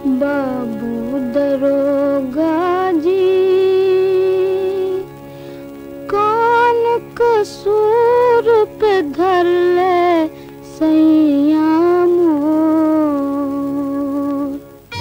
बाबू दरोगा जी, कौन कसूर पे धर ले सैया मोर।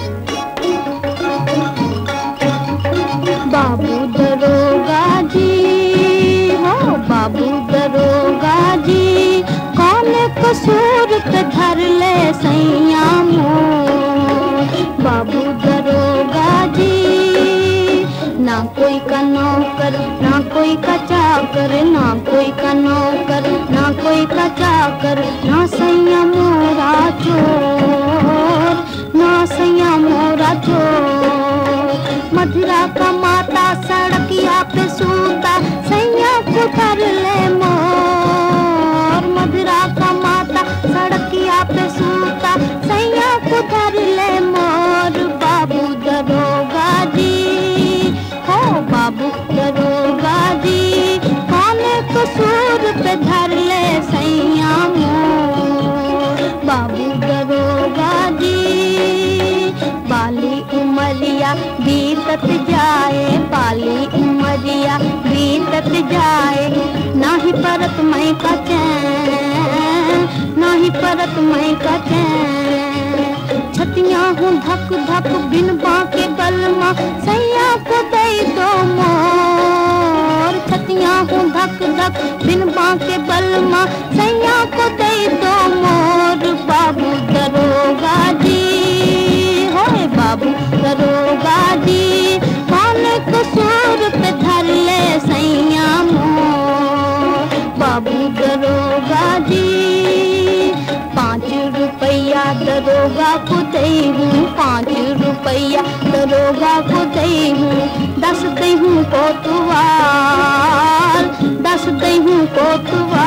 बाबू दरोगा जी, हो बाबू दरोगा जी, कौन कसूर पे धर ले सैया मोर। बाबू दरोगा जी, ना कोई का नौकर ना कोई का चाकर, ना कोई का नौकर ना कोई का चाकर, ना सैया मोरा चोर, ना सैया मोरा चोर। मधुरा का माता सड़किया पे सूता, सैया को धर ले मोर। मधुरा का माता सड़किया पे सूता, सैया को धर ले मोर। बाबू दरोगा जी, हो बाबू दरोगा जी, कौन कसूर पे धर ले सैया मोर। बाबू दरोगा जी, बाली उमरिया बीतत जाए, बाली उमरिया बीतत जाए, नाही परत मैं का चैन, नाही परत मैं का चैन। छतियां हूँ धक धक बिन बाके बलमा, सैया को दे दो मोर। छतियां हूँ धक धक बिन बाके बलमा, सैया को दे दो मोर। बाबू दरोगा जी, होए बाबू दरोगा जी, कौन कसूर पे धर ले सैया मोर। बाबू दरोगा जी, 5 रुपया दरोगा को दे हूँ, 5 रुपया दरोगा को दे हूँ। 10 दे हूँ कोतवाल, 10 दे हूँ कोतवाल।